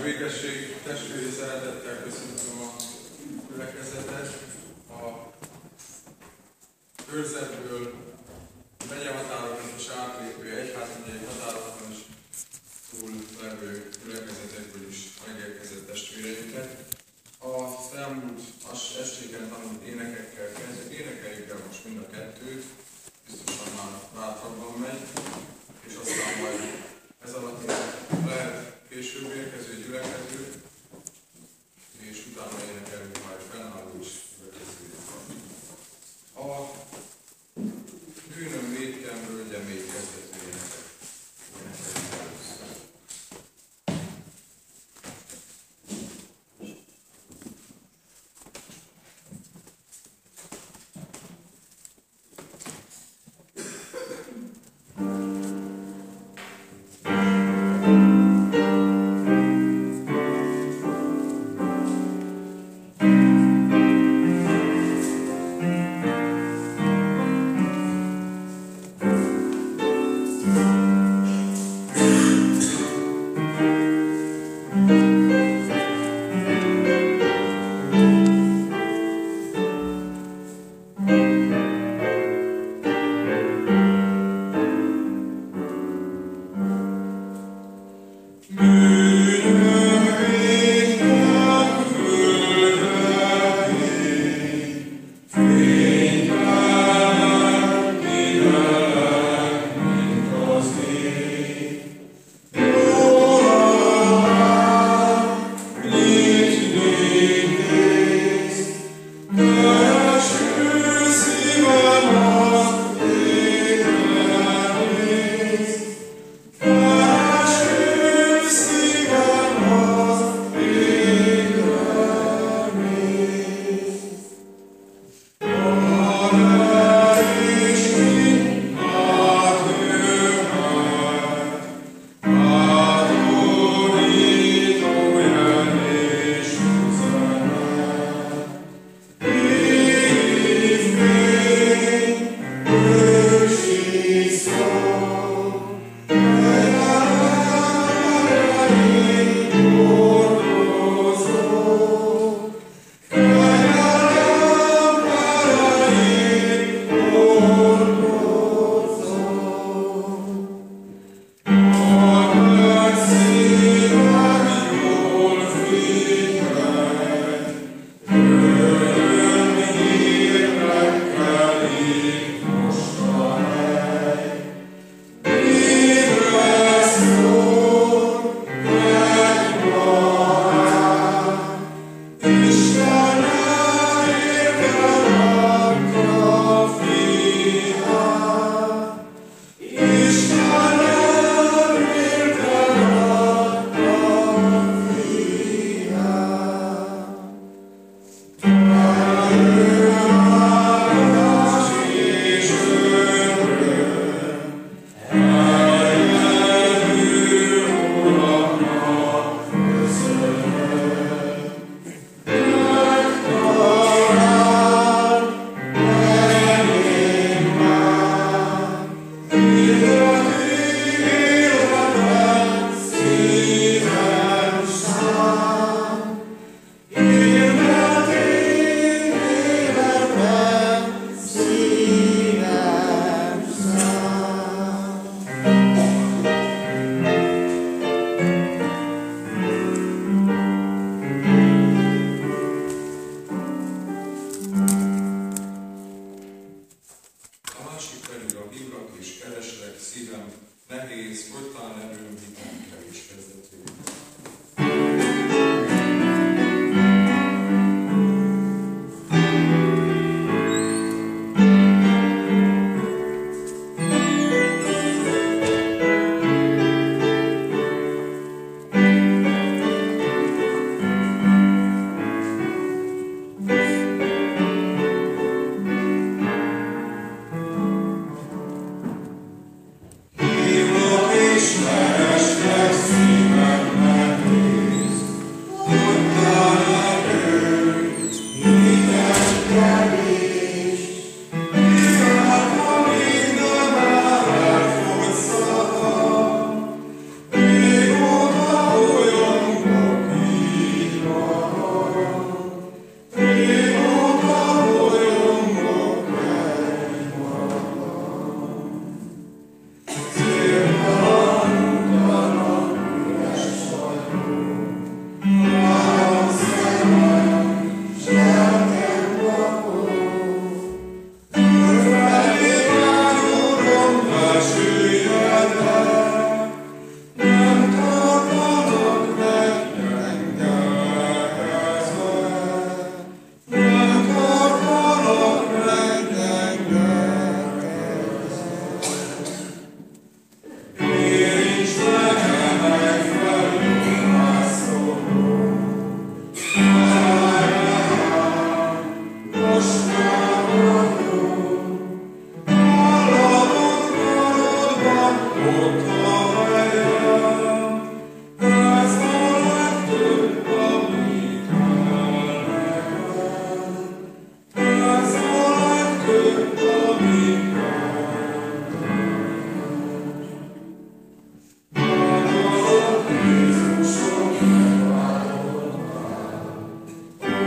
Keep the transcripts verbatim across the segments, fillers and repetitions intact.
békesség, testvéri szeretettel köszöntöm a gyülekezetet. A körzetből, megyehatárokon is átlépő, egyházmegyei határokon is túl levő gyülekezetekből is megérkezett testvéreinket. A elmúlt estéken tanult énekekkel kezdjük, énekeljük el most mind a kettőt, biztosan már bátrabban megy, és aztán majd ez alatt lehet később érkező gyülekező, és utána énekelünk majd fennálló is gyülekezőjét. A bűnöm vétken völgye még kezdető énekek. Énekeljük először.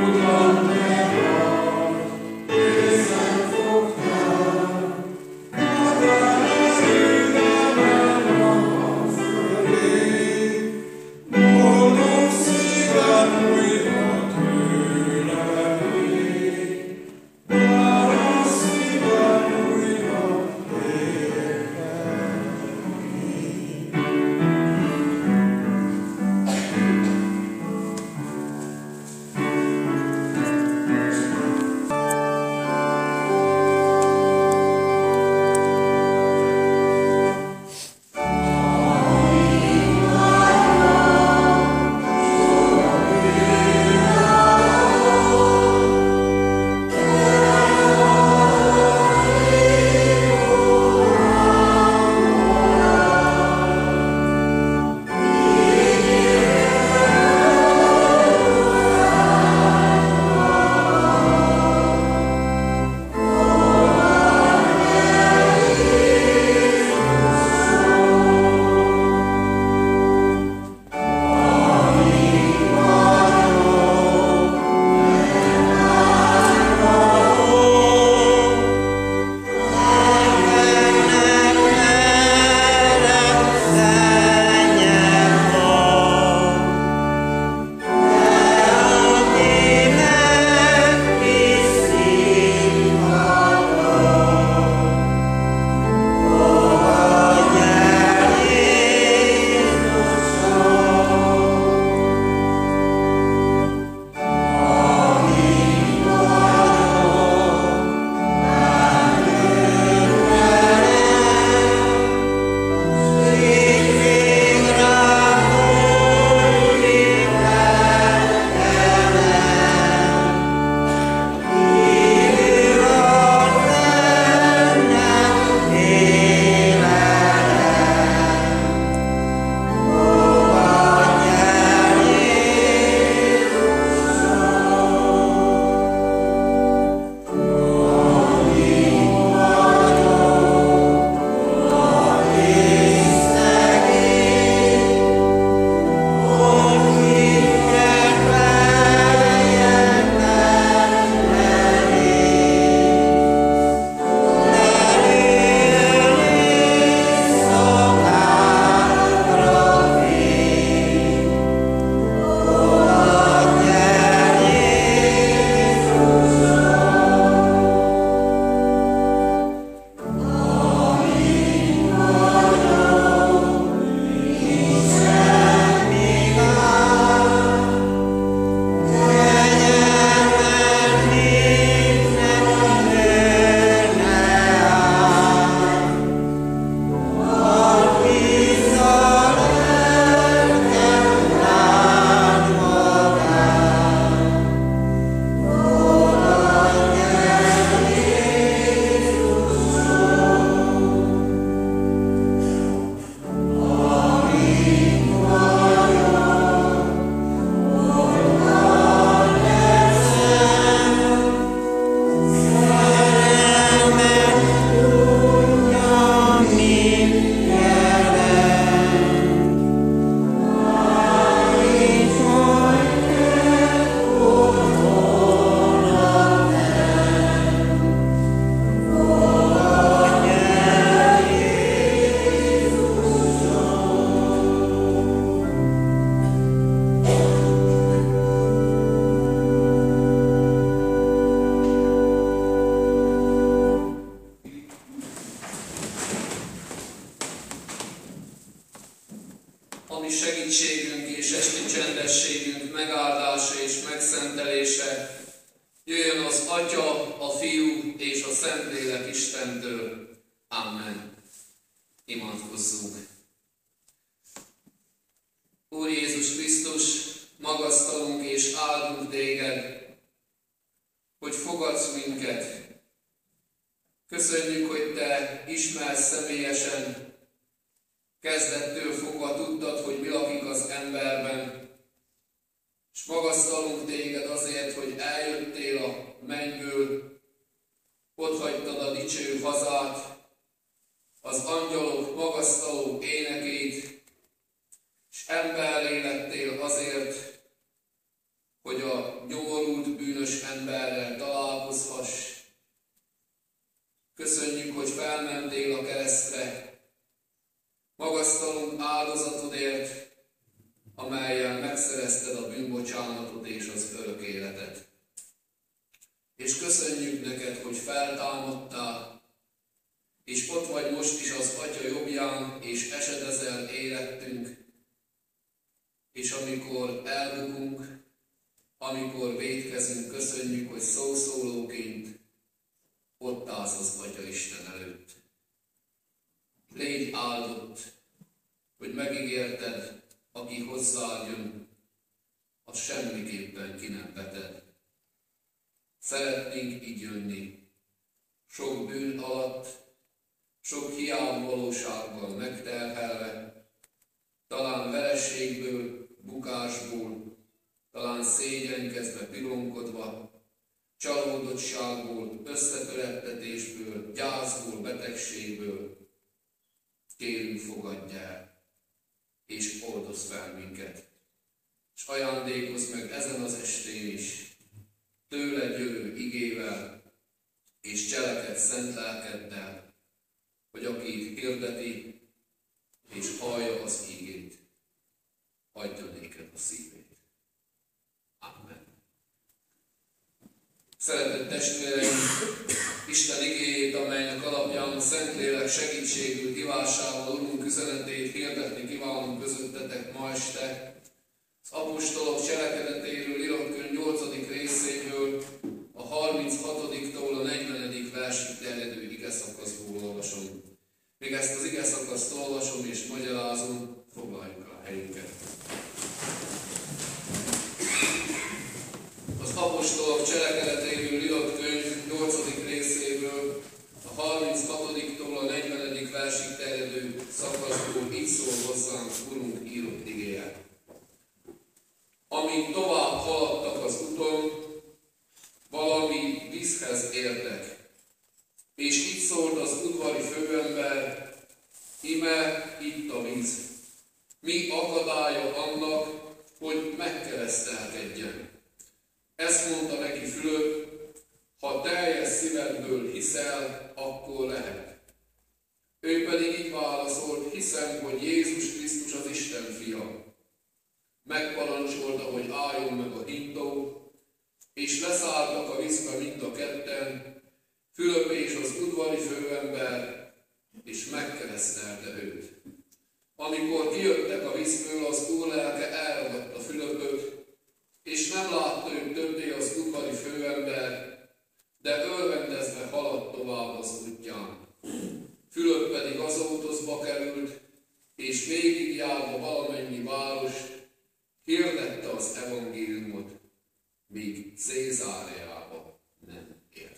ami segítségünk és esti csendességünk megáldása és megszentelése jöjjön az Atya, a Fiú és a Szentlélek Istentől. Amen. Imádkozzunk. Úr Jézus Krisztus, magasztalunk és áldunk Téged, hogy fogadsz minket. Köszönjük, hogy Te ismersz személyesen, kezdettől fogva tudtad, hogy mi lakik az emberben, és magasztalunk Téged azért, hogy eljöttél a mennyből, otthagytad a dicső hazát, az angyalok magasztaló énekét, és emberré lettél azért, hogy a nyomorult, pillanatot és az örök életet. És köszönjük neked, hogy feltámadtál, és ott vagy most is az Atya jobbján, és esedezel érettünk. És amikor elbukunk, amikor vétkezünk, köszönjük, hogy szószólóként ott állsz az Atya Isten előtt. Légy áldott, hogy megígérted, aki hozzád jön, az semmiképpen ki nem veted. Szeretnénk így jönni, sok bűn alatt, sok hiányvalósággal megterhelve, talán vereségből, bukásból, talán szégyenkezve, pilonkodva, csalódottságból, összetörettetésből, gyászból, betegségből. Kérünk, fogadj el, és oldozz fel minket, és ajándékozz meg ezen az estén is, tőled jövő igével, és cselekedj szent lelkeddel, hogy aki hirdeti, és hallja az ígét, adja néked a szívét. Amen. Szeretett testvéreim, Isten igéjét, amelynek alapján a Szentlélek segítségül hívásával Urunk üzenetét hirdetni kívánunk közöttetek ma este. Az apostolok cselekedetéről írott könyv nyolcadik részéből, a harminchatodiktól a negyvenedik versig terjedő igeszakaszból olvasom. Még ezt az igeszakaszt olvasom és magyarázom, foglaljuk a helyünket. Az apostolok cselekedetéről írott könyv nyolcadik részéből, a harminchatodiktól a negyvenedik versig terjedő szakaszból így szól hozzánk Urunk írott igéje. Amint tovább haladtak az úton, valami vízhez értek. És így szólt az udvari főember, ime itt a víz. Mi akadálya annak, hogy megkeresztelkedjen? Ezt mondta neki Fülöp, ha teljes szívedből hiszel, akkor lehet. Ő pedig így válaszolt, hiszem, hogy Jézus Krisztus az Isten fia. Megparancsolta, hogy álljon meg a hintó, és leszálltak a vízbe mind a ketten, Fülöp és az udvari főember, és megkeresztelte őt. Amikor kijöttek a vízből, az Úr lelke elragadta Fülöpöt, és nem látta őt többé az udvari főember, de örvendezve haladt tovább az útján. Fülöp pedig Azótoszba került, és végigjárva valamennyi várost, hirdette az evangéliumot, míg Cézáreába nem ért.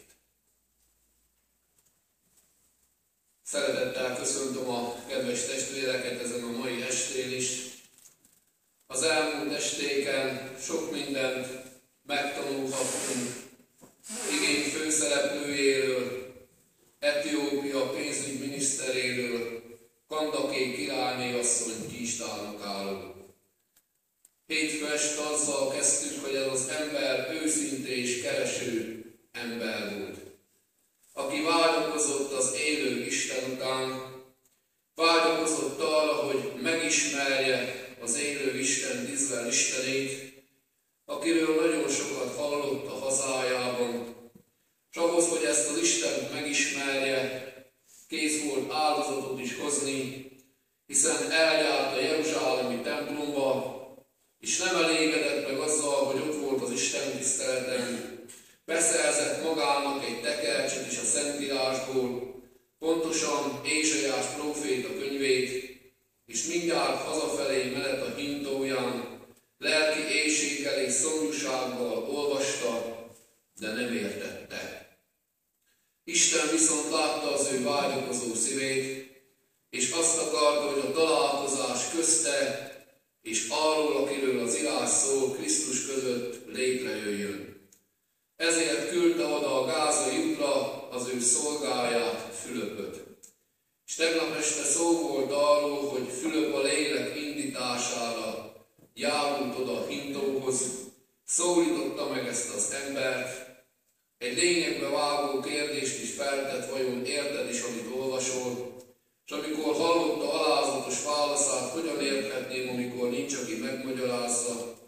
Szeretettel köszöntöm a kedves testvéreket ezen a mai estén is. Az elmúlt estéken sok mindent megtanulhattunk igény főszereplőjéről, Etiópia pénzügyminiszteréről, Kandaké királyné asszony kincstárnokáról. Hétfő este azzal kezdtük, hogy ez az ember őszinte és kereső ember volt, aki vágyakozott az élő Isten után, vágyakozott arra, hogy megismerje az élő Isten, Izrael Istenét, akiről nagyon sokat hallott a hazájában, és ahhoz, hogy ezt az Istent megismerje, kész volt áldozatot is hozni, hiszen eljárt a jeruzsálemi templomba, és nem elégedett meg azzal, hogy ott volt az Isten tiszteleten, beszerzett magának egy tekercset is a Szentírásból, pontosan Ézsaiás próféta könyvét, és mindjárt hazafelé menet a hintóján, lelki éhséggel és szomjúsággal olvasta, de nem értette. Isten viszont látta az ő vágyakozó szívét, és azt akarta, hogy a találkozás közte és arról, akiről az írás szól, Krisztus között létrejöjjön. Ezért küldte oda a gázai útra az ő szolgáját, Fülöpöt. És tegnap este szó volt arról, hogy Fülöp a lélek indítására járult oda a hintóhoz, szólította meg ezt az embert, egy lényegbe vágó kérdést is feltett, vajon érted is, amit olvasol, és amikor hallotta alázatos válaszát, hogyan érthetném, amikor nincs, aki megmagyarázza,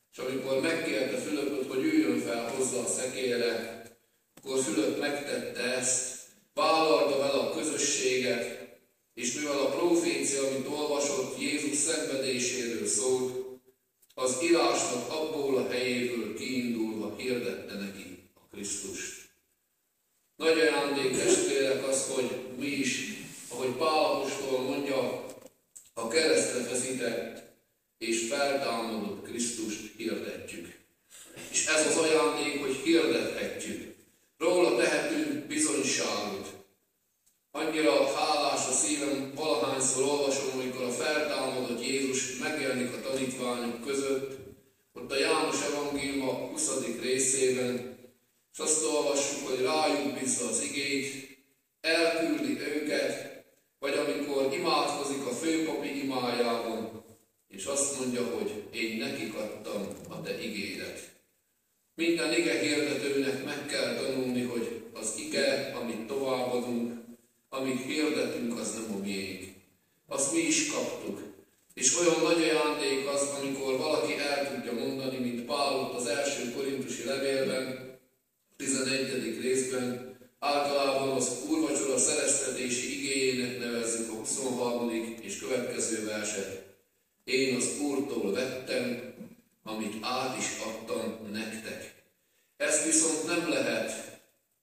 És amikor megkérte Fülöpöt, hogy üljön fel hozzá a szekélre, akkor Fülöp megtette ezt, vállalta vele a közösséget, és mivel a profécia, amit olvasott, Jézus szenvedéséről szólt, az írásnak abból a helyéből kiindulva hirdette neki a Krisztust. Nagy ajándék, testvérek, az, hogy mi is, ahogy Pál apostol mondja, a keresztre feszített és feltámadott Krisztust hirdetjük. És ez az ajándék, hogy hirdethetjük. Róla tehetünk bizonyságot. Annyira hálás a szívem, valahányszor olvasom, amikor a feltámadott Jézus megjelenik a tanítványok között, ott a János evangéliuma huszadik részében, és azt olvassuk, hogy rájuk bízza az igét, elküldi őket, vagy amikor imádkozik a főpapi imájában, és azt mondja, hogy én nekik adtam a te igédet. Minden ige hirdetőnek meg kell tanulni, hogy az ige, amit továbbadunk, amit hirdetünk, az nem a miénk. Azt mi is kaptuk. És olyan nagy ajándék az, amikor valaki el tudja mondani, mint Pál ott az első korintusi levélben, tizenegyedik részben, általában az úrvacsora szereztetési igéjének nevezzük a huszonharmadik és következő verset. Én az Úrtól vettem, amit át is adtam nektek. Ezt viszont nem lehet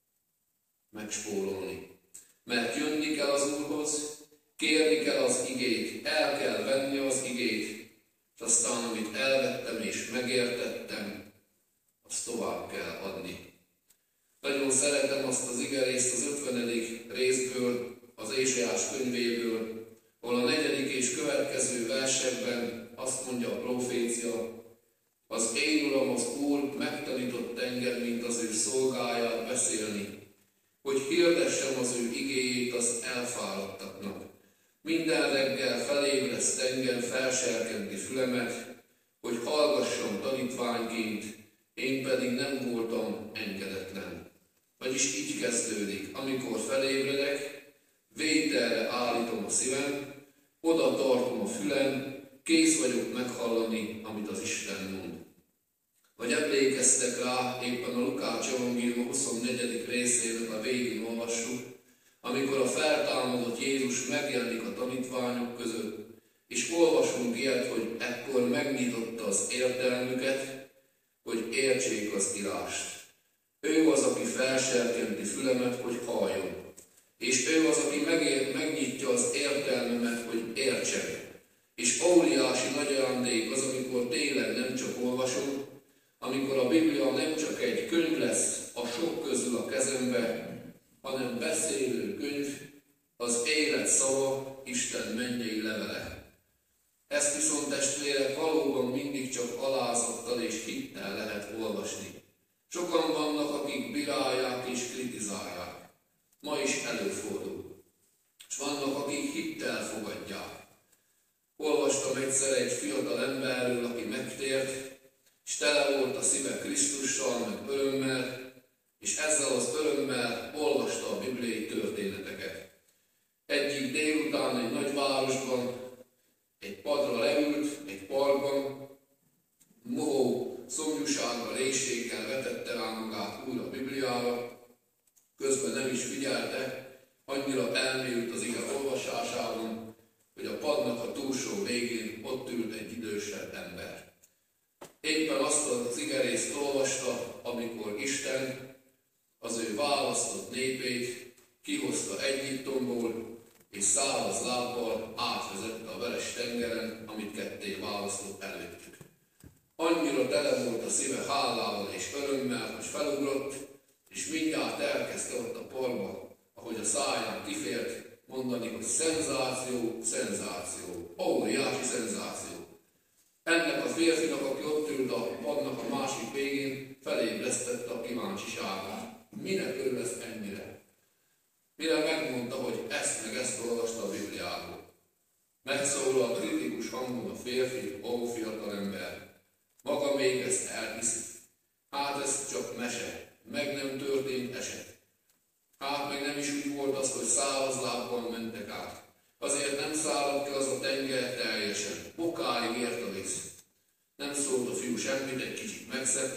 megspórolni. Mert jönni kell az Úrhoz, kérni kell az igét, el kell venni az igét, és aztán, amit elvettem és megértettem, azt tovább kell adni. Nagyon szeretem azt az igerészt az ötvenedik részből, az Ézsaiás könyvéből, ahol a negyedik és következő versekben azt mondja a profécia, az én Uram, az Úr megtanított engem, mint az ő szolgáját beszélni, hogy hirdessem az ő igéjét az elfáradtaknak. Minden reggel felébreszt engem felserkenti fülemet, hogy hallgassam tanítványként, én pedig nem voltam engedetlen. Vagyis így kezdődik, amikor felébredek, vételre állítom a szívem, oda tartom a fülem, kész vagyok meghallani, amit az Isten mond. Vagy emlékeztek rá, éppen a Lukács evangéliuma huszonnegyedik részének a végén olvassuk, amikor a feltámadott Jézus megjelenik a tanítványok között, és olvasunk ilyet, hogy ekkor megnyitotta az értelmüket, hogy értsék az írást. Ő az, aki felserkenti fülemet, hogy halljon. És ő az, aki megér, megnyitja az értelmemet, hogy értsem. És óriási nagy ajándék az, amikor tényleg nem csak olvasom, amikor a Biblia nem csak egy könyv lesz a sok közül a kezembe, hanem beszélő könyv, az élet szava, Isten mennyei levele. Ezt viszont, testvérek, valóban mindig csak alázattal és hittel lehet olvasni. Sokan vannak, akik bírálják és kritizálják. Ma is előfordul. És vannak, akik hittel fogadják. Olvastam egyszer egy fiatal emberről, aki megtért, és tele volt a szíve Krisztussal, meg örömmel, és ezzel az örömmel olvasta a bibliai történeteket. Egyik délután egy nagy városban egy padra leült, egy parkban, mohó szomjúsággal, réségkel vetette rá magát újra a Bibliára, közben nem is figyelte, annyira elmélyült az ige olvasásában, hogy a padnak a túlsó végén ott ült egy idősebb ember. Éppen azt az igerészt olvasta, amikor Isten az ő választott népét kihozta Egyiptomból, és száraz lábbal átvezette a veres tengeren, amit ketté választott előttük. Annyira tele volt a szíve hálával és örömmel, hogy felugrott, és mindjárt elkezdte ott a parkba, ahogy a száján kifért, mondani, hogy szenzáció, szenzáció, óriási szenzáció. Ennek a férfinak, aki ott ült a padnak a másik végén, felébresztette a kíváncsiságát. Minek örül ez ennyire? Mire megmondta, hogy ezt meg ezt olvasta a Bibliából. Megszólalt kritikus hangon a férfi, ó fiatal ember. Maga még ezt elhiszi. Hát ez csak mese, meg nem történt eset. Hát meg nem is úgy volt az, hogy száraz lábbal mentek át. Azért nem szállott ki az a tenger teljesen. Bokáig ért a víz. Nem szólt a fiú semmit,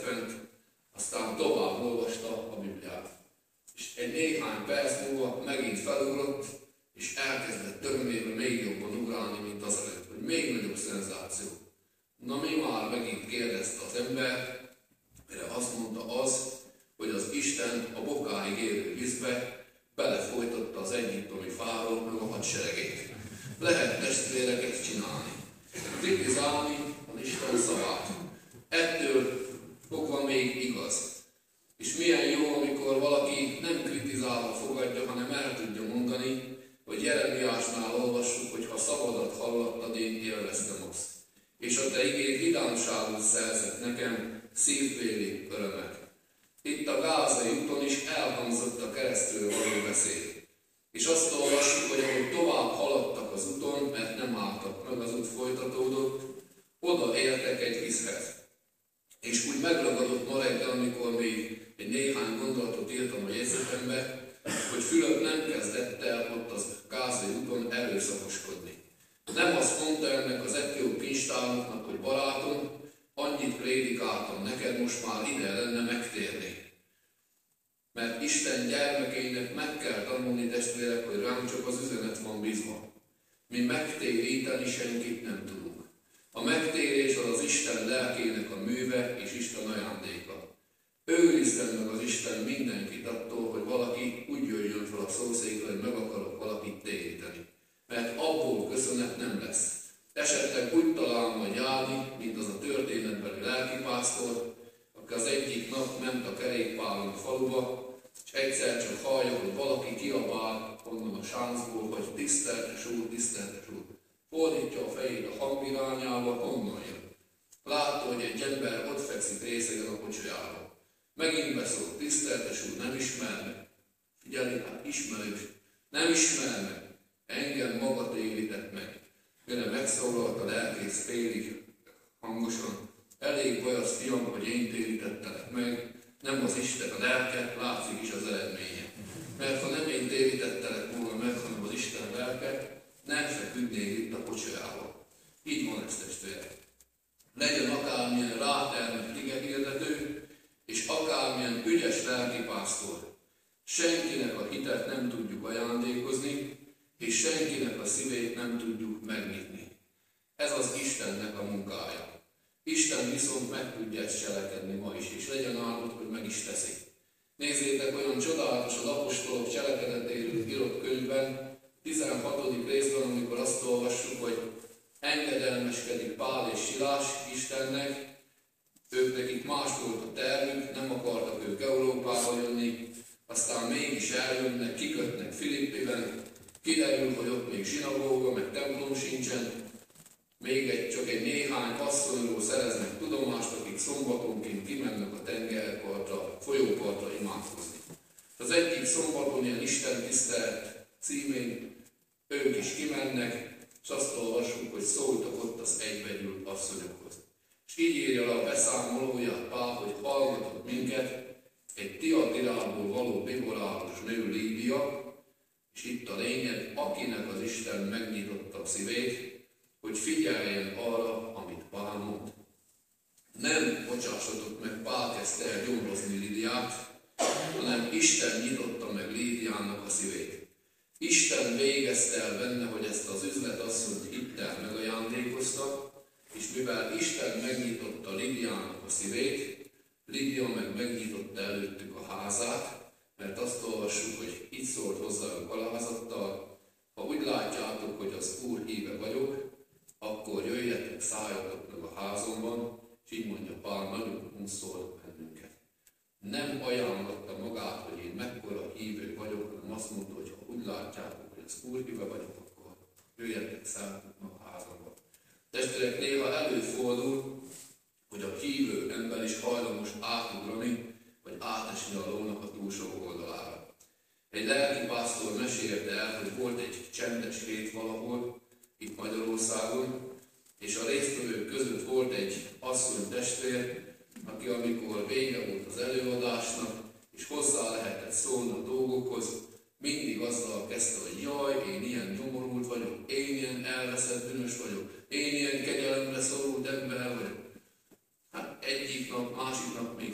megdöbbent, aztán tovább olvasta a Bibliát. És egy néhány perc múlva megint felugrott, és elkezdett törömébe még jobban ugrálni, mint az előtt, hogy még nagyobb szenzáció. Na mi már megint kérdezte az ember, mire azt mondta az, hogy az Isten a bokáig érő vízbe belefolytotta az egyiptomi fáról meg a hadseregét. Lehet testvéreket csinálni, kritizálni az Isten szavát. Ettől fogva még igaz. És milyen jó, amikor valaki nem kritizálva fogadja, hanem el tudja mondani, hogy Jeremiásnál olvassuk, hogy ha szavadat hallottad, én élveztem azt. És a te igéd vidámságot szerzett nekem szívbéli örömet. Itt a gázai úton is elhangzott a keresztről való beszéd. És azt olvassuk, hogy ahogy tovább haladtak az úton, mert nem álltak meg, az út folytatódott, oda értek egy vízhez. És úgy megragadott ma reggel, amikor még egy néhány gondolatot írtam a jegyzetembe, hogy Fülöp nem kezdett el ott az gázai úton erőszakoskodni. Nem azt mondta ennek az etióp kincstárnoknak, hogy barátom, annyit prédikáltam neked, most már ide lenne megtérni. Mert Isten gyermekeinek meg kell tanulni, testvérek, hogy ránk csak az üzenet van bízva. Mi megtéríteni senkit nem tudunk. A megtérés az az Isten lelkének a műve és Isten ajándéka. Őrizzen meg az Isten mindenkit attól, hogy valaki úgy jöjjön fel a szószékre, hogy meg akarok valakit téríteni. Mert abból köszönet nem lesz. Esetleg úgy talál majd járni, mint az a történetbeli lelkipásztor, aki az egyik nap ment a kerékpáron a faluba, és egyszer csak hallja, hogy valaki kiabál onnan a sáncból, hogy tiszteltes úr, tiszteltes úr. Fordítja a fejét a hang irányába, honnan jön. Látta, hogy egy ember ott fekszik részegen a kocsijába. Megint beszól, tiszteltes úr, nem ismer meg. Figyelj, hát ismerős. Nem ismer meg. Engem maga térített meg. Mire megszólalt a lelkész félig hangosan. Elég baj az, fiam, hogy én térítettelek meg. Nem az Isten a lelke, látszik is az eredménye. Mert ha nem én térítettelek volna meg, hanem az Isten lelke, nem feküdnék itt a kocsijába. Így van ez, testvérek. Legyen akármilyen rátermett igehirdető, és akármilyen ügyes lelkipásztor. Senkinek a hitet nem tudjuk ajándékozni, és senkinek a szívét nem tudjuk megnyitni. Ez az Istennek a munkája. Isten viszont meg tudja ezt cselekedni ma is, és legyen áldott, hogy meg is teszi. Nézzétek, olyan csodálatos az apostolok cselekedetéről írott könyvben, tizenhatodik részben, amikor azt olvassuk, hogy engedelmeskedik Pál és Silás Istennek, ők nekik más volt a tervük, nem akartak ők Európába jönni, aztán mégis eljönnek, kikötnek Filippiben, kiderül, hogy ott még zsinagóga, meg templom sincsen, még egy, csak egy néhány asszonyról szereznek tudomást, akik szombatonként kimennek a tengerpartra, folyópartra imádkozni. Az egyik szombaton ilyen Isten tisztelet címén ők is kimennek, és azt olvassuk, hogy szóltak ott az egybegyűlt asszonyokhoz. És így írja le a beszámolóját Pál, hogy hallgatott minket egy Tiatirából való biborátus nő Lídia, és itt a lényeg, akinek az Isten megnyitotta a szívét, hogy figyeljen arra, amit Pál mond. Nem bocsássatok meg, Pál kezdte el gyomrozni Lídiát, hanem Isten nyitotta meg Lídiának a szívét. Isten végezte el benne, hogy ezt az üzletasszonyt hittel megajándékozta, és mivel Isten megnyitotta Lídiának a szívét, Lídia meg megnyitotta előttük a házát, mert azt olvassuk, hogy így szólt hozzájuk alázattal, ha úgy látjátok, hogy az Úr híve vagyok, akkor jöjjetek, szálljatok meg a házomban, és így mondja Pál, nagyon unszol bennünket. Nem ajánlotta magát, hogy én mekkora hívő vagyok, hanem azt mondta, hogy ha úgy látjátok, hogy az Úr híve vagyok, akkor jöjjetek, szálljatok meg a házomban. Testvérek, néha előfordul, hogy a hívő ember is hajlamos átugrani, vagy átesni a lónak a túlsó oldalára. Egy lelkipásztor mesélte el, hogy volt egy csendes hét valahol, itt Magyarországon, és a résztvevők között volt egy asszony testvér, aki amikor vége volt az előadásnak, és hozzá lehetett szólni a dolgokhoz, mindig azzal kezdte, hogy jaj, én ilyen nyomorult vagyok, én ilyen elveszett bűnös vagyok, én ilyen kegyelemre szorult ember vagyok. Hát egyik nap, másik nap még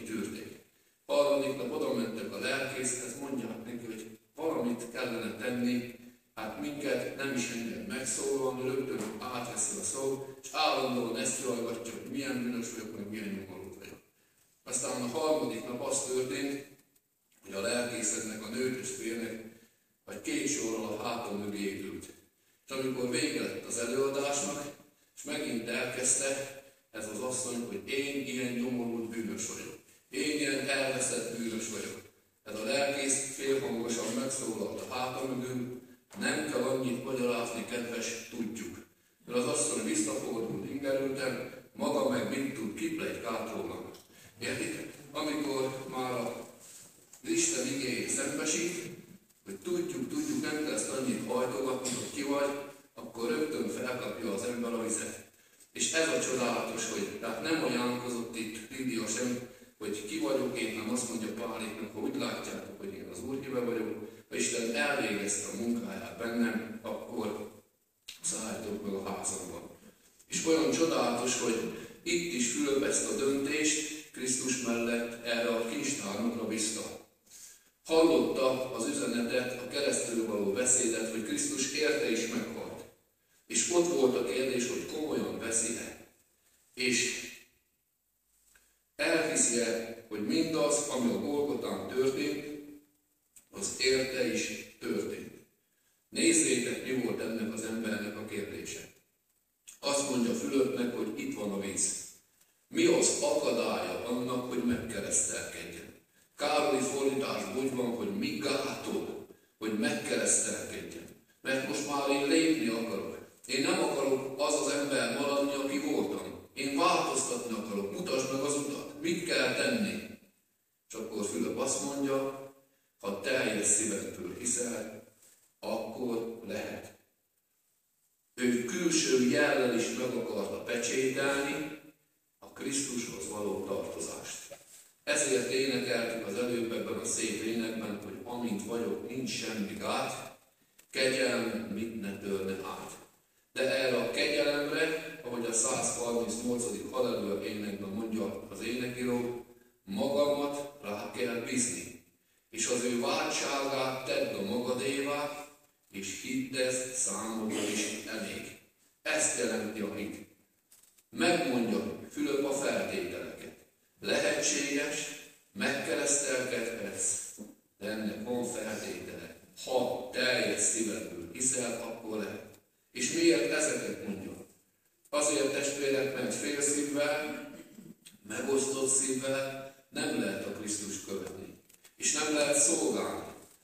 az történt, hogy a lelkészeknek, a nőtestvérnek vagy két sorral a háta mögé ült. És amikor vége lett az előadásnak, és megint elkezdte ez az asszony, hogy én ilyen nyomorult bűnös vagyok. Én ilyen elveszett bűnös vagyok. Ez a lelkész félhangosan megszólalt a háta mögül, nem kell annyit magyarázni, kedves, tudjuk. Mert az asszony visszafordult ingerülten, maga meg mit tud, kipletykált rólam. Értitek? Amikor már az Isten igéjét szembesít, hogy tudjuk, tudjuk, nem kell ezt annyit hajtogatni, hogy ki vagy, akkor rögtön felkapja az ember a vizet. És ez a csodálatos, hogy tehát nem ajánlkozott itt Lídia sem, hogy ki vagyok én, nem azt mondja Páléknak, ha úgy látjátok, hogy én az Úr híve vagyok, ha Isten elvégezte a munkáját bennem, akkor szálljátok meg a házamban. És olyan csodálatos, hogy itt is Fülöp ezt a döntést Krisztus mellett erre a kincstárnokra bízta. Hallotta az üzenetet, a keresztről való beszédet, hogy Krisztus érte és meghalt. És ott volt a kérdés, hogy komolyan veszi-e. És elhiszi-e, hogy mindaz, ami a Golgotán történt, az érte is történt. Nézzétek, mi volt ennek az embernek a kérdése. Azt mondja Fülöpnek, hogy itt van a víz. Mi az akadálya annak, hogy megkeresztelkedjen? Károlyi fordításban úgy van, hogy mi gátol, hogy megkeresztelkedjen. Mert most már én lépni akarok. Én nem akarok az az ember maradni, aki voltam. Én változtatni akarok, mutasd meg az utat. Mit kell tenni? És akkor Fülöp azt mondja, ha teljes szívedből hiszel, akkor lehet. Ő külső jellel is meg akarta pecsételni a Krisztushoz való tartozást. Ezért énekeltük az előbb ebben a szép énekben, hogy amint vagyok, nincs semmi gát, kegyelm mit ne törne át. De erre a kegyelemre, ahogy a százharmincnyolcadik halleluja énekben mondja az énekíró, magamat rá kell bízni, és az ő váltságát tedd a magadévá, és hidd ez számodra is elég. Ezt jelenti a hit. Megmondja Fülöp a feltételeket. Lehetséges, megkeresztelkedhetsz, de ennek van feltétele. Ha teljes szívedből hiszel, akkor lehet. És miért ezeket mondja? Azért, testvérek, mert fél szívvel, megosztott szívvel nem lehet a Krisztust követni. És nem lehet szolgálni.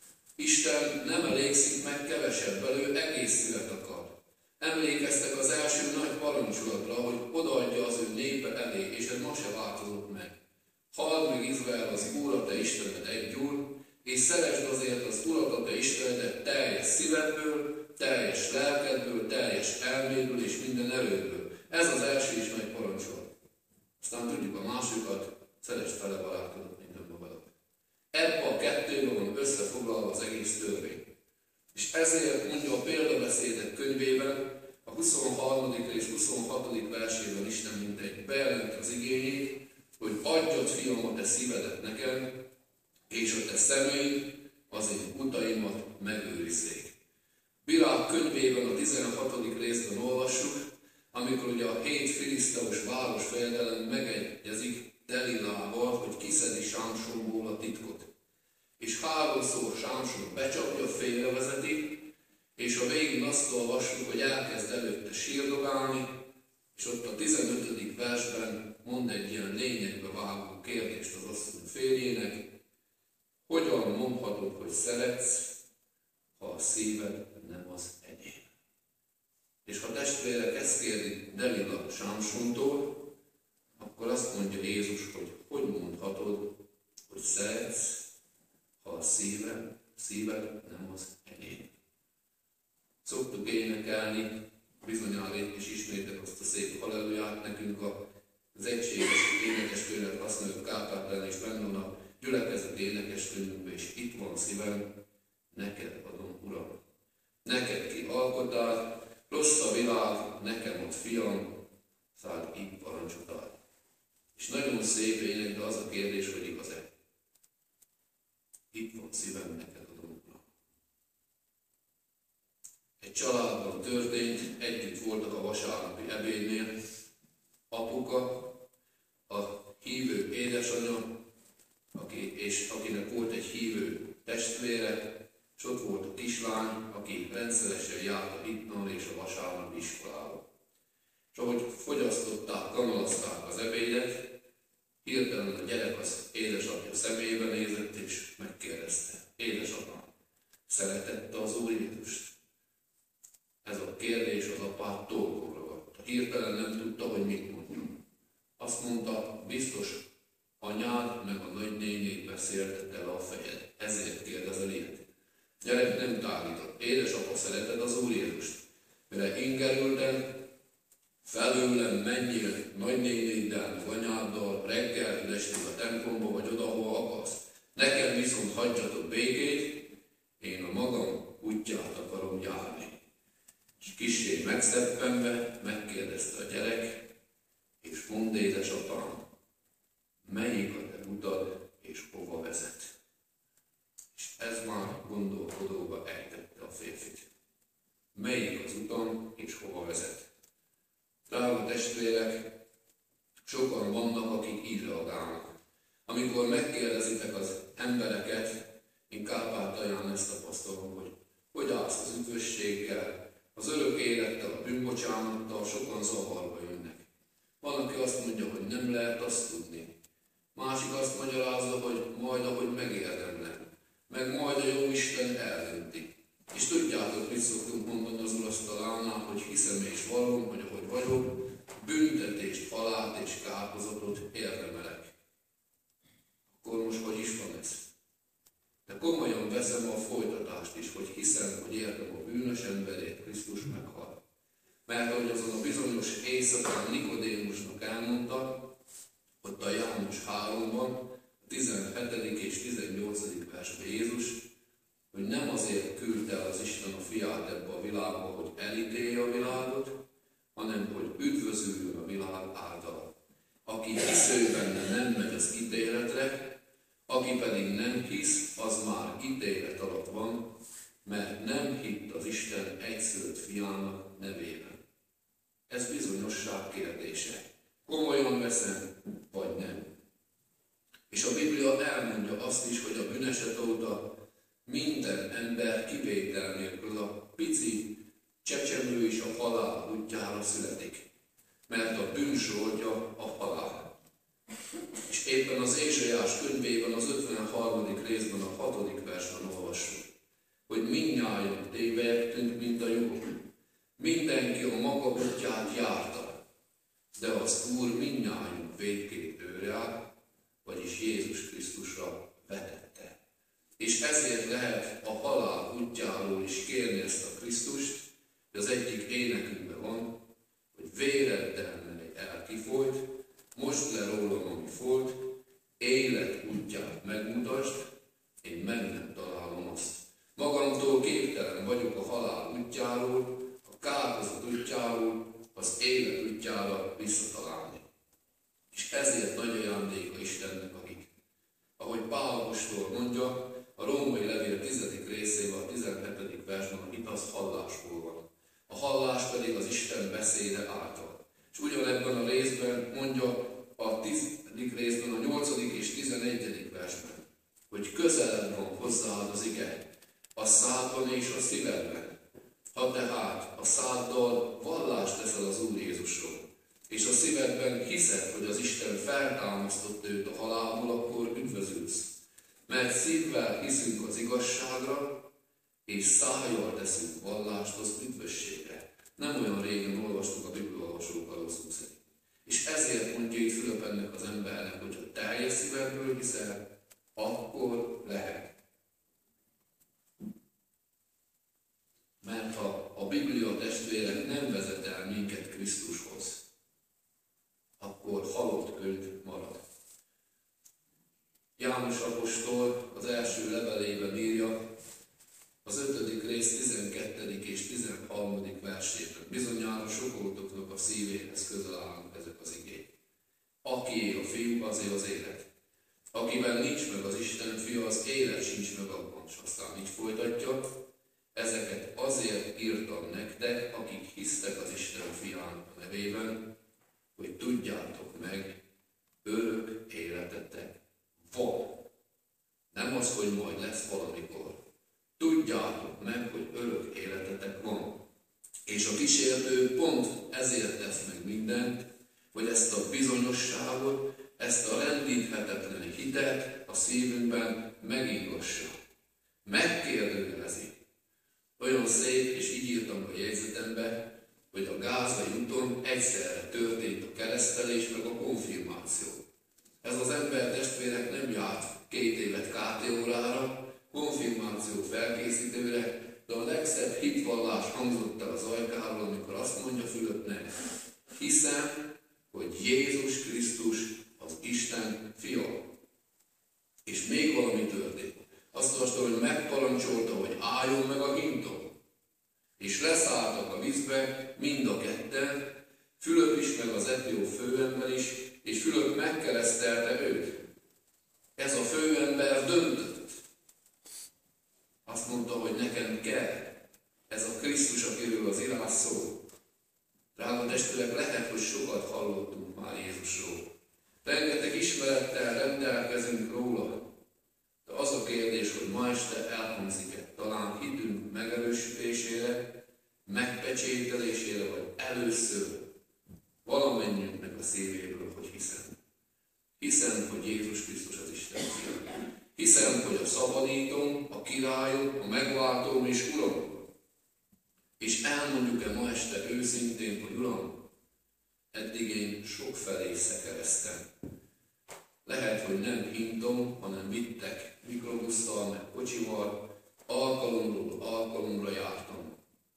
Isten nem elégszik meg kevesebbel, ő egész szívet akar. Emlékeztek az első nagy parancsolatra, hogy odaadja az ő népe elé, és ez ma se változott meg. Halld meg Izrael az Úr, a te Istened egy Úr, és szeresd azért az Urat, a te Istenedet teljes szívedből, teljes lelkedből, teljes elmédből és minden erődből. Ez az első is nagy parancsolat. Aztán tudjuk a másikat, szeresd fele barátodat minden magadat. Ebben a kettőben van összefoglalva az egész törvény. És ezért mondja a példabeszédek könyvében, a huszonharmadik és huszonhatodik versében Isten mintegy bejelenti az igényét, hogy adjad, fiam, a te szívedet nekem, és a te szemeid az én utaimat megőrizzék. Bilák könyvében a tizenhatodik részben olvassuk, amikor ugye a hét filiszteus városfejedelem megegyezik Delilával, hogy kiszedi Sámsonból a titkot. És háromszor Sámson becsapja, félrevezeti, és a végén azt olvassuk, hogy elkezd előtte sírdogálni, és ott a tizenötödik versben mond egy ilyen lényegbe vágó kérdést az asszony férjének, hogyan mondhatod, hogy szeretsz, ha a szíved nem az enyém. És ha testvérek ezt kérdik Delila Sámsontól, akkor azt mondja Jézus, hogy hogy mondhatod, hogy szeretsz, ha a szíved, szíved nem az enyém. Szoktuk énekelni, bizonyára itt is ismétek azt a szép halleluját, nekünk az egységes énekeskönyvet használjuk Kárpátalján, és benne van a gyülekezet énekeskönyvünkben, és itt van szívem, neked adom, Uram. Neked ki alkottál, rossz a világ, nekem ott fiam, szállt így parancsot ad. És nagyon szép ének, de az a kérdés, hogy igaz-e. Itt van szívem, neked adom, Uram. Egy családban történt, együtt voltak a vasárnapi ebédnél, apuka, a hívő édesanyja, aki és akinek volt egy hívő testvére, és ott volt a kislány, aki rendszeresen járt a hittanul és a vasárnapi iskolába. És ahogy fogyasztották, kanalazták az ebédet, hirtelen a gyerek az édesapja szemébe nézett, és megkérdezte: édesapám, szeretette az Úr Jézust? Ez a kérdés az apát torkon ragadta. Hirtelen nem tudta, hogy mit mondjon. Azt mondta: biztos anyád meg a nagynényék beszéltette le a fejed. Ezért kérdezel ilyet. Gyerek nem tágított. Édesapa, szereted az Úr Jézust? Mire ingerültem, felőlem menjél nagynénéddel, meg anyáddal reggel, estig a templomba, vagy oda, hova akarsz. Nekem viszont hagyjatok békét, én a magam útját akarom járni. És kissé megszeppenve megkérdezte a gyerek, és mondd, édesapám, melyik a te utad, és hova vezet? És ez már gondolkodóba ejtette a férfit. Melyik az utam, és hova vezet? Drága testvérek, sokan vannak, akik így reagálnak. Amikor megkérdezitek az embereket, én Kárpátalján ezt tapasztalom, hogy hogy állsz az üdvösséggel, az örök élettel, a bűnbocsánattal, sokan zavarba jönnek. Van, aki azt mondja, hogy nem lehet azt tudni. Másik azt magyarázza, hogy majd, ahogy megérdemlem, meg majd a jó Isten eldönti. És tudjátok, mit szoktunk mondani az urasztalánál, hogy hiszem és vallom, hogy ahogy vagyok, büntetést, halált és kárhozatot érdemelek. Akkor most hogy is van ez? De komolyan veszem a folytatást is, hogy hiszem, hogy értem a bűnös emberét, Krisztus meghal. Mert ahogy azon a bizonyos éjszakán Nikodémusnak elmondta, ott a János háromban, a tizenhetedik és tizennyolcadik versben Jézus, hogy nem azért küldte az Isten a fiát ebbe a világba, hogy elítélje a világot, hanem hogy üdvözüljön a világ által. Aki hisző benne, nem megy az ítéletre, aki pedig nem hisz, az már ítélet alatt van, mert nem hitt az Isten egyszülött fiának nevében. Ez bizonyosság kérdése. Komolyan veszem, vagy nem. És a Biblia elmondja azt is, hogy a bűneset óta minden ember kivétel nélkül a pici csecsemő is a halál útjára születik. Mert a bűn sortja a halál. És éppen az Ézsaiás könyvében, az ötvenharmadik részben, a hatodik versben olvassuk, hogy mindnyájan tévejektünk, mint a juhok. Mindenki a maga útját járta, de az Úr mindnyájunk vétkét őre áll, vagyis Jézus Krisztusra vetette. És ezért lehet a halál útjáról is kérni ezt a Krisztust, hogy az egyik énekünkben van, hogy véreddel mely el kifolyt, most le rólam, ami folyt, élet útját megmutasd, én meg nem találom azt. Magamtól képtelen vagyok a halál útjáról, a kárhozat útjáról, az élet útjára visszatalálni. És ezért nagy ajándéka Istennek a hit. Ahogy Pál apostol mondja, a római levél tizedik részében, a tizenhetedik versben a hit az hallásból van. A hallás pedig az Isten beszéde által. És ugyanebben a részben mondja a tizedik részben, a nyolcadik és tizenegyedik versben, hogy közelebb van hozzád az ige, a szádban és a szívedben. Ha tehát a száddal vallást teszel az Úr Jézusról, és a szívedben hiszed, hogy az Isten feltámasztott őt a halálból, akkor üdvözülsz. Mert szívvel hiszünk az igazságra, és szájjal teszünk vallást az üdvösségre. Nem olyan régen olvastuk a bibliaolvasókkal szó szerint. És ezért mondja itt Fülöp ennek az embernek, hogy ha teljes szívedből hiszel, akkor lehet. Mert ha a Biblia testvérek nem vezet el minket Krisztushoz, akkor halott könyv marad. János apostol az első levelében írja, az ötödik rész tizenkettedik és tizenharmadik versében. Bizonyára sokótoknak a szívéhez közel állnak ezek az igék. Akié a fiú, azé az élet. Akiben nincs meg az Isten fia, az élet sincs meg abban. És aztán így folytatja, ezeket azért írtam nektek, akik hisztek az Isten fiának a nevében, hogy tudjátok meg, örök életetek van az, hogy majd lesz valamikor. Tudjátok meg, hogy örök életetek van. És a kísértő pont ezért tesz meg mindent, hogy ezt a bizonyosságot, ezt a rendíthetetlen hitet a szívünkben megingassa. Megkérdőjelezi. Olyan szép, és így írtam a jegyzetembe, hogy a gázai úton egyszerre történt a keresztelés meg a konfirmáció. Ez az ember testvérek nem járt két évet ká té órára, konfirmáció felkészítőre, de a legszebb hitvallás hangzott el az ajkáról, amikor azt mondja Fülöpnek, hiszem, hogy Jézus Krisztus az Isten fia. És még valami történt. Azt mondta, hogy megparancsolta, hogy álljon meg a hinton. És leszálltak a vízbe mind a ketten, Fülöp is, meg az etióp főember is, és Fülöp megkeresztelte őt. Ez a főember döntött. Azt mondta, hogy nekem kell. Ez a Krisztus, akiről az írás szól. Drága testvérek, lehet, hogy sokat hallottunk már Jézusról. Rengeteg ismerettel rendelkezünk róla. De az a kérdés, hogy ma este elhangzik-e talán hitünk megerősítésére, megpecsételésére, vagy először valamennyiünknek a szívéből, hogy hiszem. Hiszem, hogy Jézus Krisztus az Isten fia. Hiszem, hogy a szabadítom, a királyom, a megváltóm és Uram. És elmondjuk-e ma este őszintén, hogy Uram, eddig én sokfelé szekereztem. Lehet, hogy nem hintom, hanem vittek mikrobusszal, meg kocsival, alkalomról alkalomra jártam.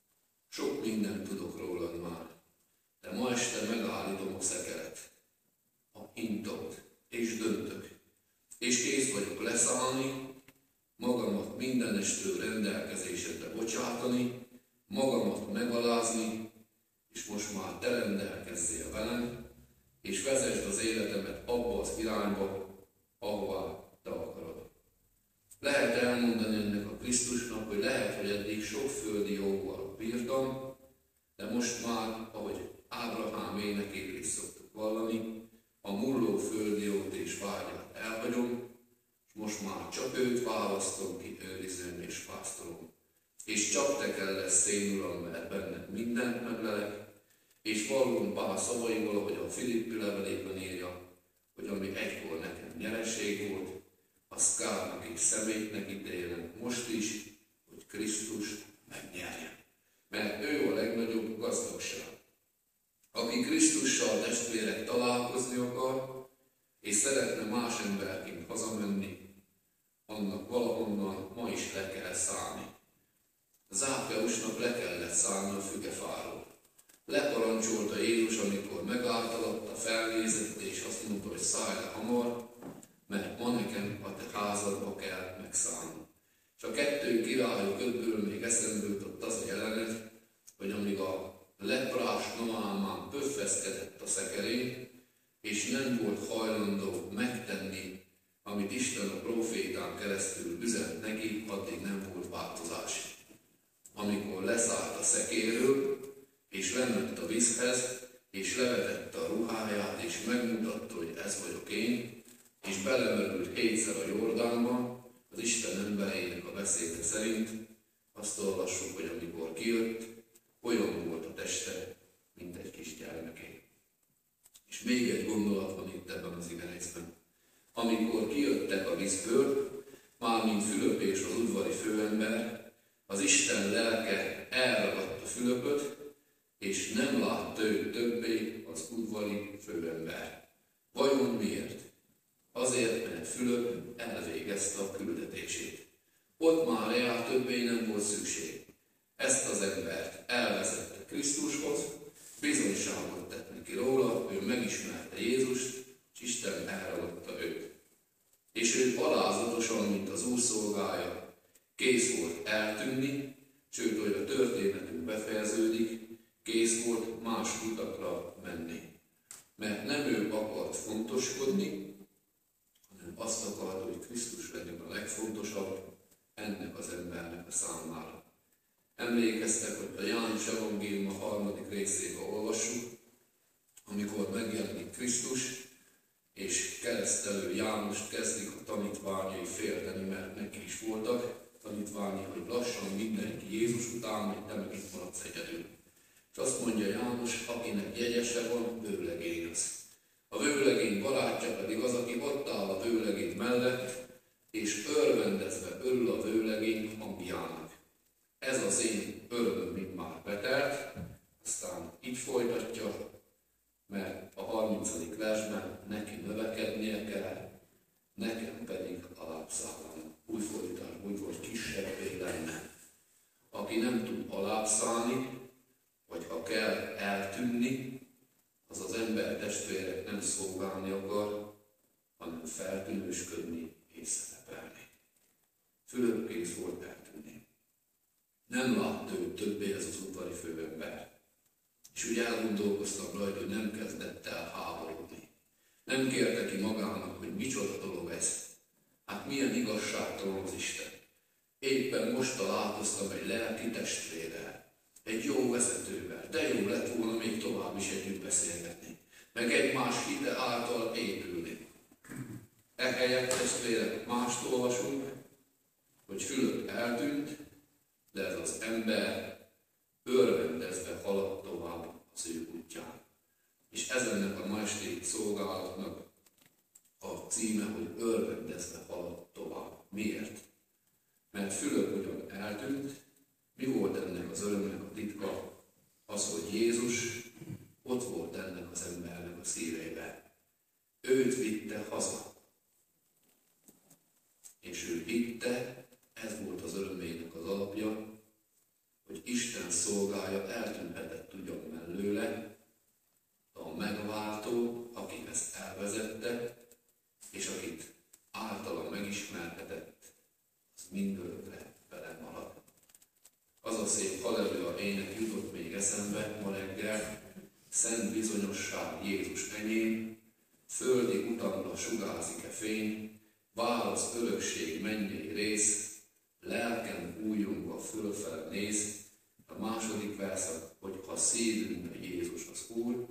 Sok mindent tudok rólad már, de ma este megállítom a szekeret, a hintot, és döntök. És kész vagyok leszállni, magamat mindenestől rendelkezésedre bocsátani, magamat megalázni, és most már te rendelkezzél velem, és vezesd az életemet abba az irányba, ahová te akarod. Lehet elmondani ennek a Krisztusnak, hogy lehet, hogy eddig sok földi jóval bírtam, de most már, ahogy Ábrahám énekét is szoktuk vallani, a mulló földi jót és vágyát elhagyom, és most már csak őt választom ki őrizőm és pásztorom. És csak te kell lesz szén, Uram, mert benned mindent meglelek, és vallom Pál szavaival, ahogy a Filippi levelében írja, hogy ami egykor nekem nyereség volt, az kárnak és szemétnek ítélem most is, hogy Krisztus megnyerje. Mert ő a legnagyobb gazdagság. Aki Krisztussal testvérek találkozni akar, és szeretne más emberként hazamenni, annak valahonnan ma is le kell szállni. Zákeusnak le kellett szállni a fügefáról. Leparancsolta Jézus, amikor megállt alatta, felnézett, és azt mondta, hogy szállj le hamar, mert ma nekem a te házadba kell megszállni. És a kettő királyok ötből még eszembe jutott az a jelenet, hogy amíg a leprás Naámán pöffeszkedett a szekerén, és nem volt hajlandó megtenni, amit Isten a prófétán keresztül üzent neki, addig nem volt változás. Amikor leszállt a szekéről, és lement a vízhez, és levetette a ruháját, és megmutatta, hogy ez vagyok én, és belemerült hétszer a Jordánba, az Isten embereinek a beszéde szerint, azt olvassuk, hogy amikor kijött, olyan volt a teste, mint egy kis gyermeké. És még egy gondolat van itt ebben az igerészben. Amikor kijöttek a vízből, mármint Fülöp és az udvari főember, az Isten lelke elragadta Fülöpöt, és nem látta őt többé az udvari főember. Vajon miért? Azért, mert Fülöp elvégezte a küldetését. Ott már rá többé nem volt szükség. Ezt az embert elvezette Krisztushoz, bizonyságot tett neki róla, ő megismerte Jézust, és Isten elragadta őt. És ő alázatosan, mint az Úr szolgája, kész volt eltűnni, sőt, hogy a történetünk befejeződik, kész volt más utakra menni. Mert nem ő akart fontoskodni, hanem azt akart, hogy Krisztus legyen a legfontosabb ennek az embernek a számára. Emlékeztek, hogy a János evangélium a harmadik részében olvassuk, amikor megjelenik Krisztus, és keresztelő Jánost kezdik a tanítványai félteni, mert neki is voltak tanítványi, hogy lassan mindenki Jézus után megy, te meg itt maradsz egyedül. És azt mondja János, akinek jegyese van, vőlegény az. A vőlegény barátja pedig az, aki ott áll a vőlegény mellett, és örvendezve örül a vőlegény hangjának. Ez az én örömöm mint már betelt, aztán így folytatja, mert a harmincadik versben neki növekednie kell, nekem pedig alábbszállnom. Új fordítás, úgy volt, kisebbé lenne. Aki nem tud alábbszállni, vagy ha kell eltűnni, az az ember testvérek nem szolgálni akar, hanem feltűnősködni és szerepelni. Fülöp kész volt eltűnni. Nem látta őt többé ez az udvari főember. És úgy elgondolkoztam rajta, hogy nem kezdett el háborodni. Nem kérte ki magának, hogy micsoda dolog ez. Hát milyen igazságtalan az Isten. Éppen most találkoztam egy lelki testvérrel, egy jó vezetővel, de jó lett volna még tovább is együtt beszélgetni, meg egymás hite által épülni. Ehelyett testvérek mást olvasunk, hogy Fülöp eltűnt, de ez az ember örvendezve haladt tovább az ő útján. És ez ennek a ma esti szolgálatnak a címe, hogy örvendezve haladt tovább. Miért? Mert Fülöp ugyan eltűnt, mi volt ennek az örömnek a titka? Az, hogy Jézus ott volt ennek az embernek a szívében. Őt vitte haza. És ő hitte, ez volt az örömének az alapja, hogy Isten szolgája eltűnhetett ugyan mellőle, de a megváltó, aki ezt elvezette, és akit általa megismerhetett, az mindörökre vele marad. Az a szép halleluja ének jutott még eszembe ma reggel, szent bizonyosság Jézus enyém, földi utamra sugárzik-e fény, válasz örökség mennyei rész, lelkem újongva fölfele néz. A második verszak, hogy ha szívünkbe Jézus az Úr,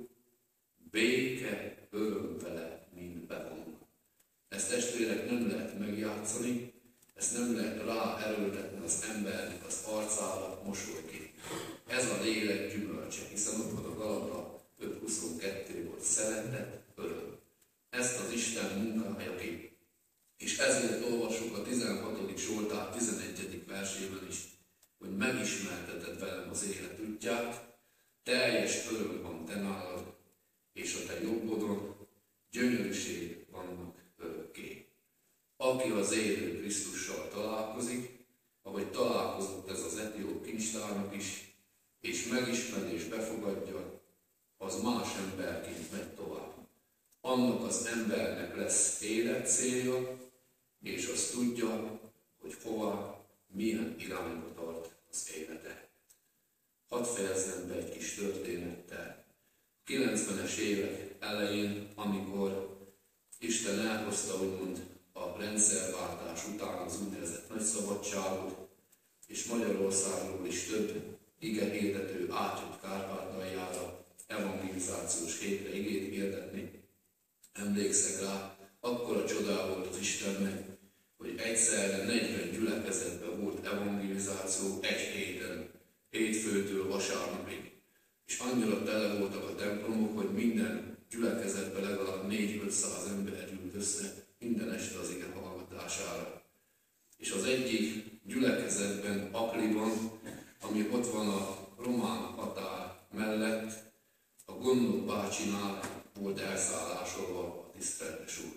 béke, öröm vele mind bevonul. Ezt testvérek nem lehet megjátszani, ezt nem lehet ráerőltetni az embernek az arcára mosolyként. Ez a lélek gyümölcse, hiszen ott van a Galata öt huszonkettő volt szeretet, öröm. Ezt az Isten munkája ki. És ezért olvassuk a tizenhatodik Zsoltár tizenegyedik versében is, hogy megismerteted velem az élet útját, teljes öröm van te nálad, és a te jobbodon gyönyörűség vannak örökké. Aki az élő Krisztussal találkozik, ahogy találkozott ez az etióp kincstárnak is, és megismeri és befogadja, az más emberként megy tovább. Annak az embernek lesz életcélja, és azt tudja, hogy hova, milyen irányba tart az élete. Hadd fejezzem be egy kis történettel. kilencvenes évek elején, amikor Isten elhozta úgymond a rendszerváltás után az úgynevezett nagy szabadságot, és Magyarországról is több igehirdető átjött Kárpátaljára evangelizációs hétre igét hirdetni. Emlékszek rá, akkora csodá volt az Istennek, hogy egyszerre negyven gyülekezetben volt evangelizáció egy héten, hétfőtől vasárnapig. És annyira tele voltak a templomok, hogy minden gyülekezetben legalább négy-ötszáz ember gyűlt össze minden este az ige hallgatására. És az egyik gyülekezetben, Akliban, ami ott van a román határ mellett, a Gondok bácsinál volt elszállásolva a tiszteletes úr.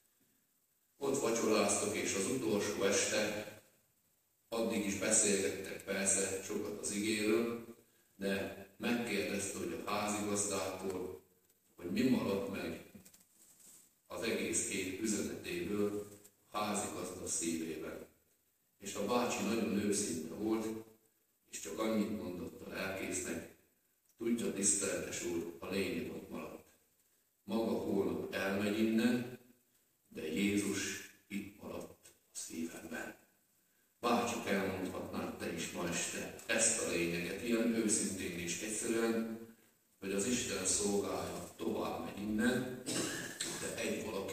Ott vacsoráztak, és az utolsó este, addig is beszélgettek persze sokat az igéről, de megkérdezte, hogy a házigazdától, hogy mi maradt meg az egész hét üzenetéből a házigazda szívében. És a bácsi nagyon őszinte volt, és csak annyit mondott a lelkésznek, tudja, tiszteletes úr, a lényeg ott maradt. Maga holnap elmegy innen, de Jézus itt maradt a szívemben. Bárcsak elmondhatnád te is ma este ezt a lényeget, ilyen őszintén és egyszerűen, hogy az Isten szolgája tovább megy innen, de egy valaki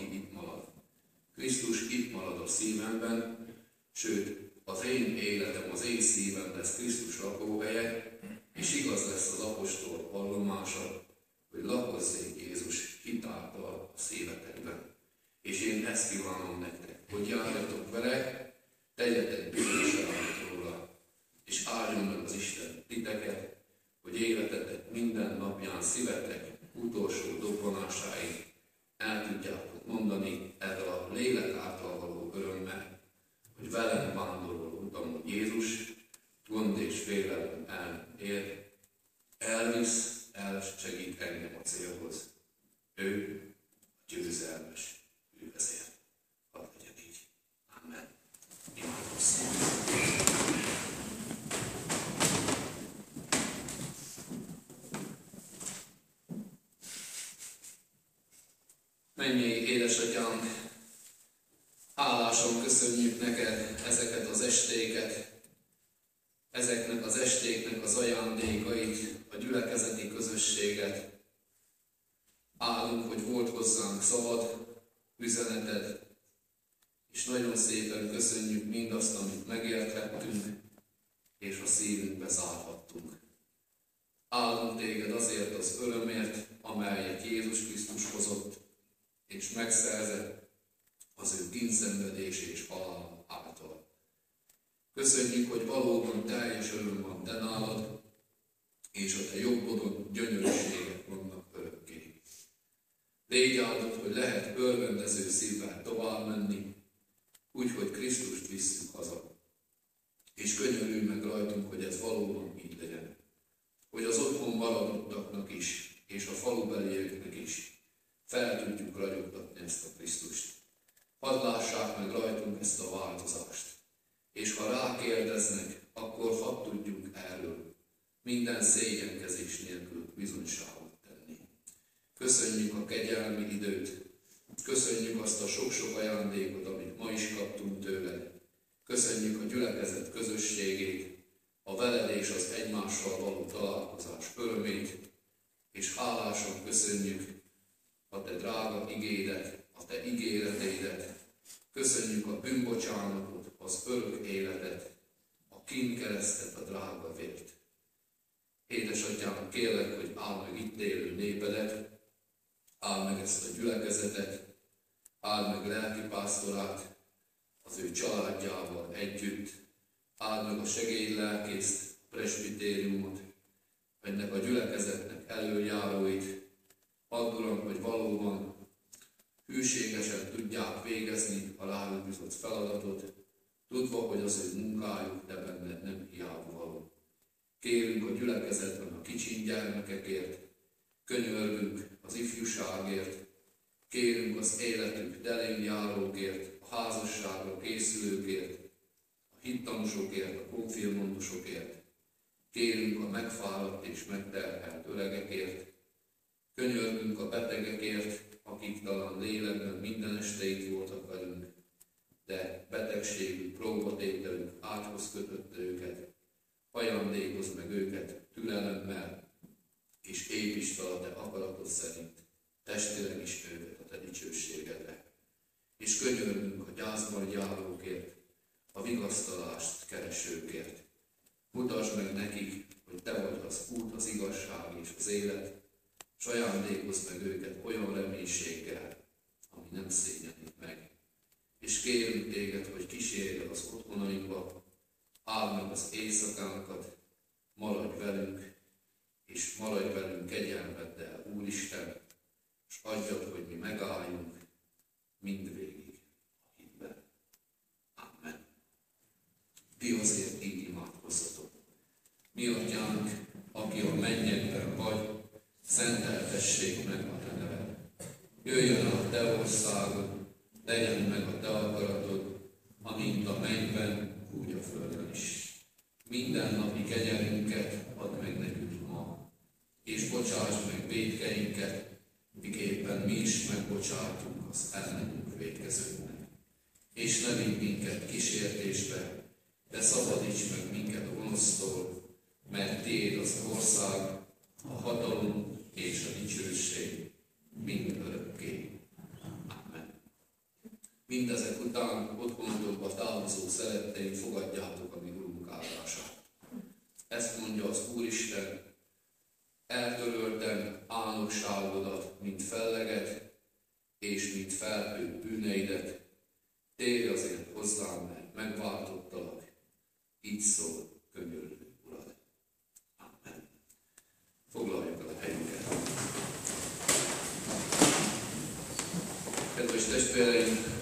szívemben, sőt, az én életem, az én szívem lesz Krisztus lakóhelye, és igaz lesz az apostol vallomása, hogy lakozzék Jézus hitáltal a szívetekben. És én ezt kívánom nektek, hogy járjatok vele, tegyetek bizonyságot róla, és áldjon meg az Isten titeket, hogy életetek minden napján szívetek utolsó dobbanásáig el tudjátok mondani ezzel a lélek által való örömmel, hogy velem vándorol utamon Jézus, gond és félelem elér, elvisz, elsegít engem a célhoz. Ő a győzelmes, ő ezért. Hadd legyen így. Amen. Imádkozzunk. Mennyei édesatyánk, hálásan köszönjük neked ezeket az estéket, ezeknek az estéknek az ajándékait, a gyülekezeti közösséget. Állunk, hogy volt hozzánk szabad üzeneted, és nagyon szépen köszönjük mindazt, amit megérthettünk, és a szívünkbe zárhattunk. Állunk téged azért az örömért, amelyet Jézus Krisztus hozott, és megszerzett az ő kínszenvedés és halál által. Köszönjük, hogy valóban teljes öröm van te nálad, és a te jobbodon gyönyörűségek vannak örökké. Légy áldott, hogy lehet örvendező szívvel tovább menni, úgy, hogy Krisztust visszük haza. És könyörülj meg rajtunk, hogy ez valóban így legyen. Hogy az otthon maradottaknak is, és a falubelieknek is fel tudjuk ragyogtatni ezt a Krisztust. Hadd lássák meg rajtunk ezt a változást. És ha rákérdeznek, akkor hadd tudjunk erről minden szégyenkezés nélkül bizonyságot tenni. Köszönjük a kegyelmi időt, köszönjük azt a sok-sok ajándékot, amit ma is kaptunk tőled. Köszönjük a gyülekezet közösségét, a veled és az egymással való találkozás örömét, és hálásan köszönjük a te drága igédet, a te ígéreteidet. Köszönjük a bűnbocsánatot, az örök életet, a kínkeresztet, a drága vért. Édesatyám, kérlek, hogy áld meg itt élő népedet, áld meg ezt a gyülekezetet, áld meg lelkipásztorát, az ő családjával együtt, áld meg a segédlelkészt, a presbitériumot, ennek a gyülekezetnek előjáróit. Add, Uram, hogy valóban hűségesen tudják végezni a rájuk bízott feladatot, tudva, hogy az ő munkájuk te benned nem hiába való. Kérünk a gyülekezetben a kicsin gyermekekért, könyörgünk az ifjúságért, kérünk az életük telén járókért, a házasságra készülőkért, a hittanúsokért, a konfirmandusokért, kérünk a megfáradt és megterhelt öregekért, könyörgünk a betegekért, akik talán lélekben minden este itt voltak velünk, de betegségük, próbatételük ágyhoz kötötte őket. Ajándékozz meg őket türelemmel, és építsd fel a te akaratod szerint, testileg is őket a te dicsőségedre. És könyörgünk a gyászban járókért, a vigasztalást keresőkért. Mutasd meg nekik, hogy te vagy az út, az igazság és az élet, és ajándékozz meg őket olyan reménységgel, ami nem szégyenít meg. És kérünk téged, hogy kísérjed az otthonainkba, áld meg az éjszakánkat, maradj velünk, és maradj velünk kegyelmeddel, Úristen, és adjad, hogy mi megálljunk mindvégig a hitben. Amen. Ti azért így imádkozzatok. Mi atyánk, aki a mennyekben vagy, szenteltessék meg a te neved. Jöjjön a te országod, legyen meg a te akaratod, amint a mennyben, úgy a földön is. Minden napi kegyelmünket add meg nekünk ma, és bocsáss meg vétkeinket, miképpen mi is megbocsátunk az ellenünk vétkezőknek. És ne vigy minket kísértésbe, de szabadíts meg minket a gonosztól, mert tiéd az ország, a hatalom és a dicsőség mind örökké. Amen. mindezek után otthonotokba távozó szeretteim, fogadjátok a mi Urunk áldását. Ezt mondja az Úristen, eltöröltem álnokságodat, mint felleget, és mint felhő bűneidet. Térj azért hozzám, mert megváltottalak. Így szól könyörgő Urad. Amen. Foglaljuk el a helyünket. Kedves testvéreim,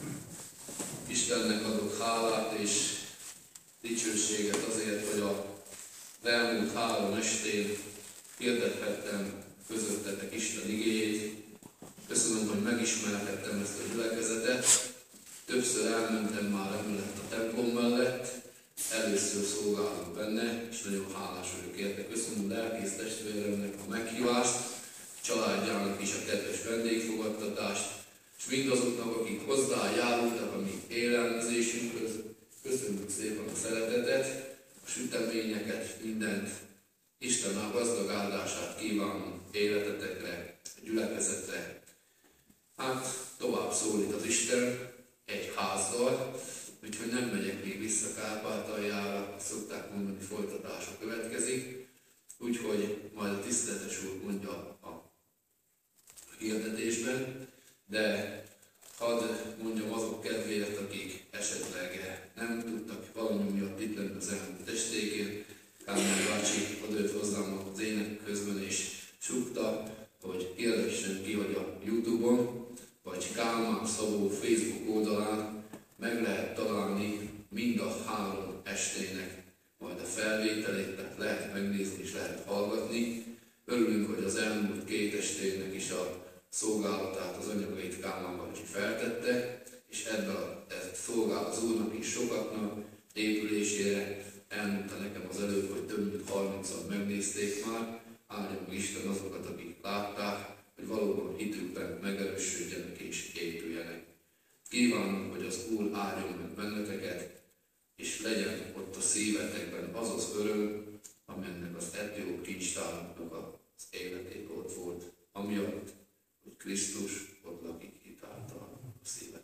Istennek adok hálát és dicsőséget azért, hogy a elmúlt három estén hirdethettem közöttetek Isten igéjét. Köszönöm, hogy megismerhettem ezt a gyülekezetet. Többször elmentem már emellett a templom mellett, először szolgálok benne, és nagyon hálás vagyok érte. Köszönöm lelkész testvéremnek a meghívást, családjának is a kedves vendégfogadtatást, és mindazoknak, akik hozzájárultak a mi élelmezésünkhöz. Köszönjük szépen a szeretetet, a süteményeket, mindent. Isten a gazdag áldását kívánom életetekre, a gyülekezetre. Hát tovább szólít az Isten egy házzal, úgyhogy nem megyek még vissza Kárpátaljára, szokták mondani, folytatása következik, úgyhogy majd a tiszteletes úr mondja a hirdetésben, de hadd mondjam azok kedvéért, akik esetleg nem tudtak valami miatt itt lenni az elmúlt estékén. Kálmán bácsi odőtt hozzám az ének közben és súgta, hogy hirdessen ki, hogy a Youtube-on, vagy Kálmán Szabó Facebook oldalán meg lehet találni mind a három estének majd a felvételét, tehát lehet megnézni és lehet hallgatni. Örülünk, hogy az elmúlt két estének is a szolgálatát, az anyagait Kálmán bácsi feltette, és ebben a, ez szolgál az Úrnak is sokaknak épülésére. Elmondta nekem az előbb, hogy több mint harmincszor megnézték már. Áldja meg Isten azokat, akik látták, hogy valóban hitükben megerősödjenek és épüljenek. Kívánom, hogy az Úr áldjon meg benneteket, és legyen ott a szívetekben az az öröm, amennek az etióp kincstároknak az életében ott volt, amiatt, hogy Krisztus ott lakik hitáltal a szíve.